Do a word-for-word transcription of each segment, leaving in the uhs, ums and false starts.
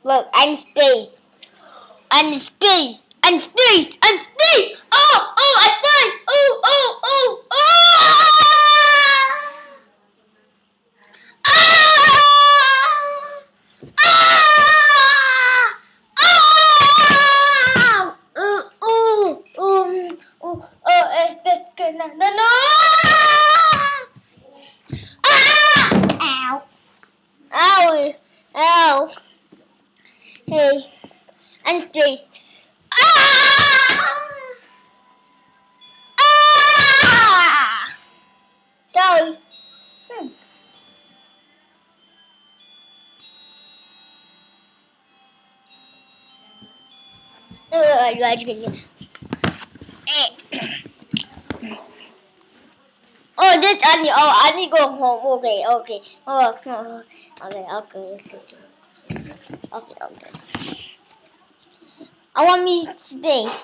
Look, I'm space. I'm space. I'm space. I'm space. Oh, oh, I fly. Oh, oh, oh, oh. Ah! Ah! Ah! Ah! Ooh, ooh, ooh, ooh. Oh, eh, eh, no, no, no. Ah! Ow. Ow. Ow. Hey. And space. Ah! Ah! Sorry. Hmm. Oh, I got you. Oh, this Auntie. Oh, Auntie go home. Okay, okay. Oh, oh, okay, okay. Okay, okay. I want me space.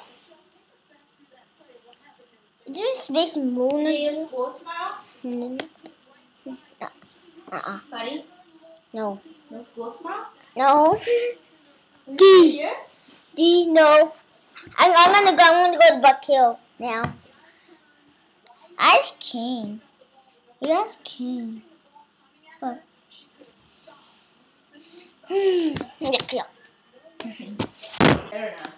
Is there space moon? Do you have school tomorrow? No. Uh-uh. Buddy? No. No school tomorrow? No. D. D. D, no. I'm, I'm gonna go, I'm gonna go to Buck Hill now. Ask King. You ask King. What? Hmm. Better not.